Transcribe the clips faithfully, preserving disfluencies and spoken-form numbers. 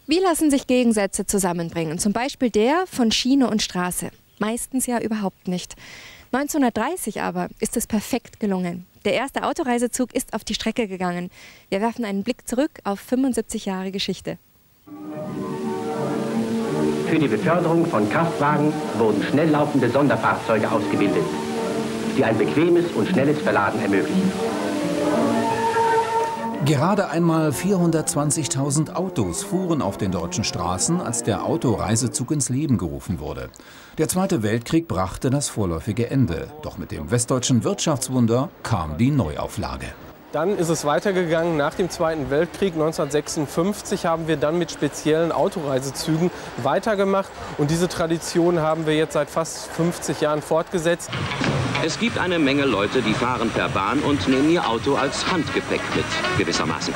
Wie lassen sich Gegensätze zusammenbringen? Zum Beispiel der von Schiene und Straße. Meistens ja überhaupt nicht. neunzehnhundertdreißig aber ist es perfekt gelungen. Der erste Autoreisezug ist auf die Strecke gegangen. Wir werfen einen Blick zurück auf fünfundsiebzig Jahre Geschichte. Für die Beförderung von Kraftwagen wurden schnell laufende Sonderfahrzeuge ausgebildet, die ein bequemes und schnelles Verladen ermöglichen. Gerade einmal vierhundertzwanzigtausend Autos fuhren auf den deutschen Straßen, als der Autoreisezug ins Leben gerufen wurde. Der Zweite Weltkrieg brachte das vorläufige Ende. Doch mit dem westdeutschen Wirtschaftswunder kam die Neuauflage. Dann ist es weitergegangen. Nach dem Zweiten Weltkrieg neunzehnhundertsechsundfünfzig haben wir dann mit speziellen Autoreisezügen weitergemacht. Und diese Tradition haben wir jetzt seit fast fünfzig Jahren fortgesetzt. Es gibt eine Menge Leute, die fahren per Bahn und nehmen ihr Auto als Handgepäck mit, gewissermaßen.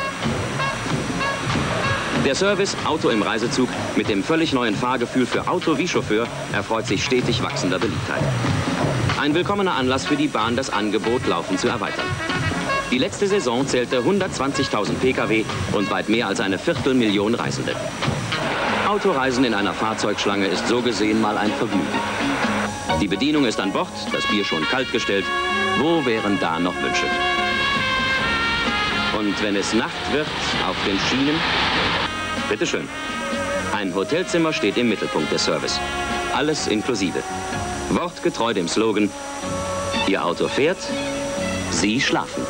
Der Service Auto im Reisezug mit dem völlig neuen Fahrgefühl für Auto wie Chauffeur erfreut sich stetig wachsender Beliebtheit. Ein willkommener Anlass für die Bahn, das Angebot laufend zu erweitern. Die letzte Saison zählte hundertzwanzigtausend Pkw und weit mehr als eine Viertelmillion Reisende. Autoreisen in einer Fahrzeugschlange ist so gesehen mal ein Vergnügen. Die Bedienung ist an Bord, das Bier schon kalt gestellt. Wo wären da noch Wünsche? Und wenn es Nacht wird, auf den Schienen? Bitteschön. Ein Hotelzimmer steht im Mittelpunkt des Service. Alles inklusive. Wortgetreu dem Slogan: Ihr Auto fährt, Sie schlafen.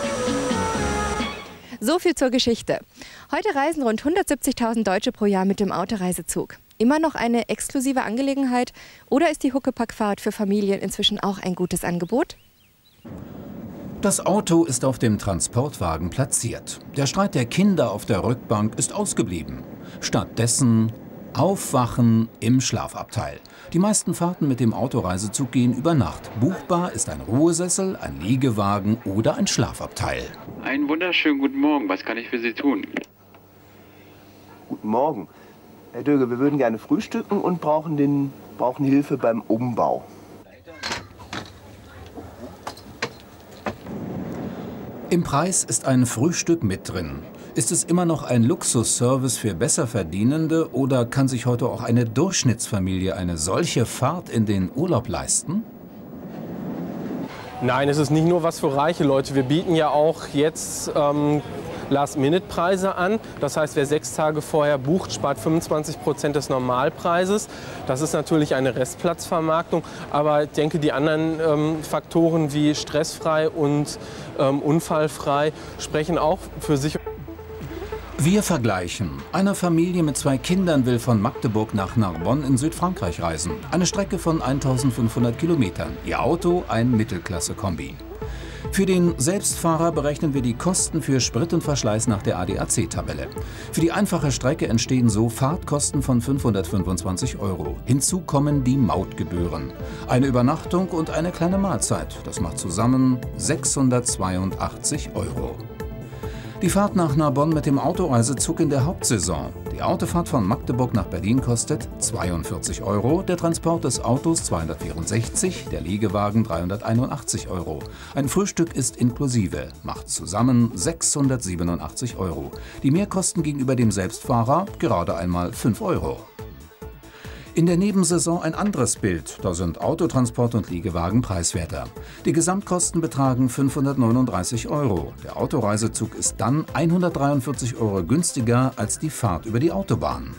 So viel zur Geschichte. Heute reisen rund hundertsiebzigtausend Deutsche pro Jahr mit dem Autoreisezug. Immer noch eine exklusive Angelegenheit oder ist die Huckepackfahrt für Familien inzwischen auch ein gutes Angebot? Das Auto ist auf dem Transportwagen platziert. Der Streit der Kinder auf der Rückbank ist ausgeblieben. Stattdessen Aufwachen im Schlafabteil. Die meisten Fahrten mit dem Autoreisezug gehen über Nacht. Buchbar ist ein Ruhesessel, ein Liegewagen oder ein Schlafabteil. Einen wunderschönen guten Morgen. Was kann ich für Sie tun? Guten Morgen. Herr Döge, wir würden gerne frühstücken und brauchen, den, brauchen Hilfe beim Umbau. Im Preis ist ein Frühstück mit drin. Ist es immer noch ein Luxusservice für Besserverdienende oder kann sich heute auch eine Durchschnittsfamilie eine solche Fahrt in den Urlaub leisten? Nein, es ist nicht nur was für reiche Leute. Wir bieten ja auch jetzt ähm, Last-Minute-Preise an. Das heißt, wer sechs Tage vorher bucht, spart fünfundzwanzig Prozent des Normalpreises. Das ist natürlich eine Restplatzvermarktung. Aber ich denke, die anderen ähm, Faktoren wie stressfrei und ähm, unfallfrei sprechen auch für sich. Wir vergleichen. Eine Familie mit zwei Kindern will von Magdeburg nach Narbonne in Südfrankreich reisen. Eine Strecke von eintausendfünfhundert Kilometern. Ihr Auto ein Mittelklasse-Kombi. Für den Selbstfahrer berechnen wir die Kosten für Sprit und Verschleiß nach der A D A C-Tabelle. Für die einfache Strecke entstehen so Fahrtkosten von fünfhundertfünfundzwanzig Euro. Hinzu kommen die Mautgebühren. Eine Übernachtung und eine kleine Mahlzeit. Das macht zusammen sechshundertzweiundachtzig Euro. Die Fahrt nach Narbonne mit dem Autoreisezug in der Hauptsaison. Die Autofahrt von Magdeburg nach Berlin kostet zweiundvierzig Euro, der Transport des Autos zweihundertvierundsechzig, der Liegewagen dreihunderteinundachtzig Euro. Ein Frühstück ist inklusive, macht zusammen sechshundertsiebenundachtzig Euro. Die Mehrkosten gegenüber dem Selbstfahrer gerade einmal fünf Euro. In der Nebensaison ein anderes Bild, da sind Autotransport und Liegewagen preiswerter. Die Gesamtkosten betragen fünfhundertneununddreißig Euro. Der Autoreisezug ist dann hundertdreiundvierzig Euro günstiger als die Fahrt über die Autobahn.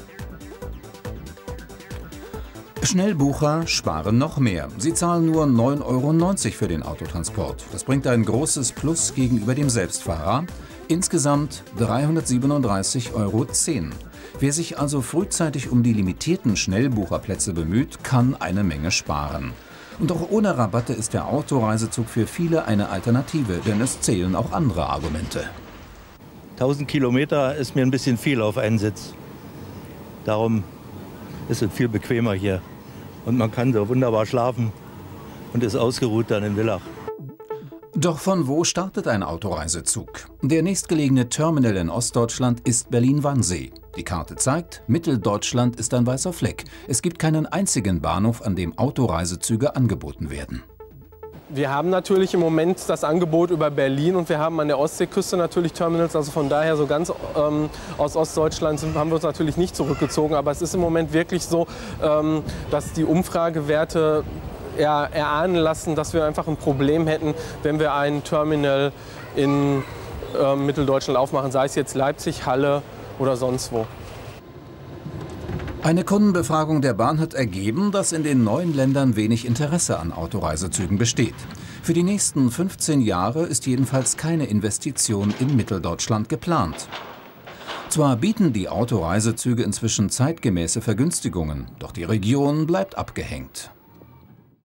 Schnellbucher sparen noch mehr. Sie zahlen nur neun Euro neunzig für den Autotransport. Das bringt ein großes Plus gegenüber dem Selbstfahrer. Insgesamt dreihundertsiebenunddreißig Euro zehn. Wer sich also frühzeitig um die limitierten Schnellbucherplätze bemüht, kann eine Menge sparen. Und auch ohne Rabatte ist der Autoreisezug für viele eine Alternative, denn es zählen auch andere Argumente. tausend Kilometer ist mir ein bisschen viel auf einen Sitz. Darum ist es viel bequemer hier. Und man kann so wunderbar schlafen und ist ausgeruht dann in Villach. Doch von wo startet ein Autoreisezug? Der nächstgelegene Terminal in Ostdeutschland ist Berlin-Wannsee. Die Karte zeigt, Mitteldeutschland ist ein weißer Fleck. Es gibt keinen einzigen Bahnhof, an dem Autoreisezüge angeboten werden. Wir haben natürlich im Moment das Angebot über Berlin und wir haben an der Ostseeküste natürlich Terminals. Also von daher so ganz ähm, aus Ostdeutschland sind, haben wir uns natürlich nicht zurückgezogen. Aber es ist im Moment wirklich so, ähm, dass die Umfragewerte eher erahnen lassen, dass wir einfach ein Problem hätten, wenn wir ein Terminal in äh, Mitteldeutschland aufmachen, sei es jetzt Leipzig, Halle oder sonst wo. Eine Kundenbefragung der Bahn hat ergeben, dass in den neuen Ländern wenig Interesse an Autoreisezügen besteht. Für die nächsten fünfzehn Jahre ist jedenfalls keine Investition in Mitteldeutschland geplant. Zwar bieten die Autoreisezüge inzwischen zeitgemäße Vergünstigungen, doch die Region bleibt abgehängt.